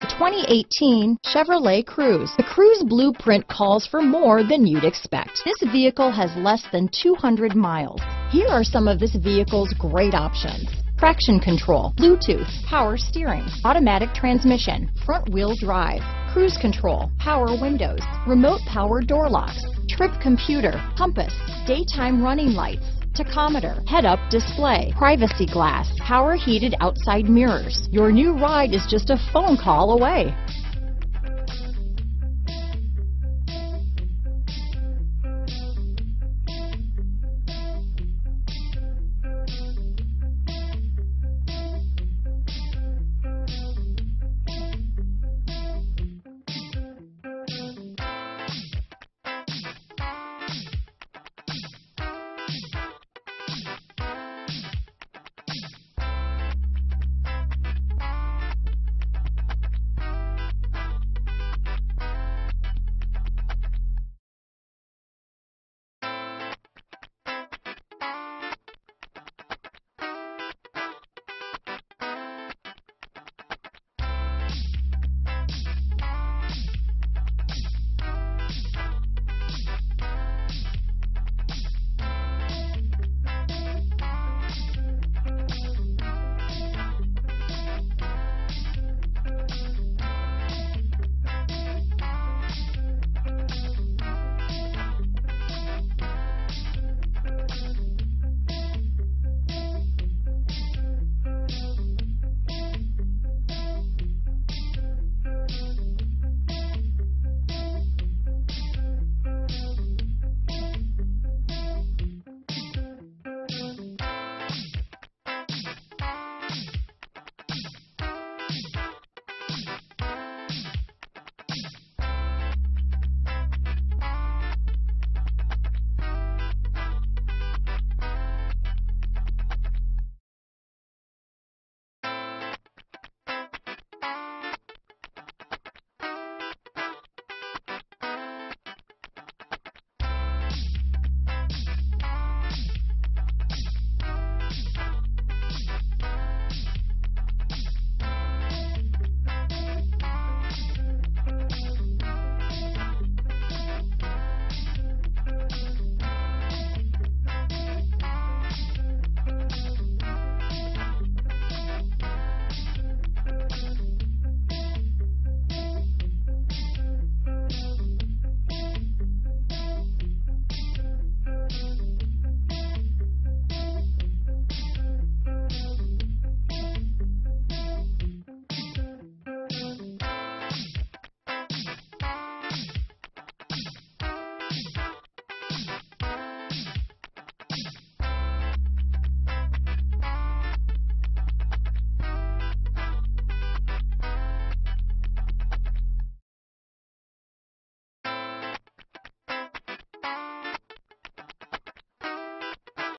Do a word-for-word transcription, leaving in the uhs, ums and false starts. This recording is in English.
twenty eighteen Chevrolet Cruze. The Cruze blueprint calls for more than you'd expect. This vehicle has less than two hundred miles. Here are some of this vehicle's great options: traction control, Bluetooth, power steering, automatic transmission, front wheel drive, cruise control, power windows, remote power door locks, trip computer, compass, daytime running lights, tachometer, head-up display, privacy glass, power heated outside mirrors. Your new ride is just a phone call away.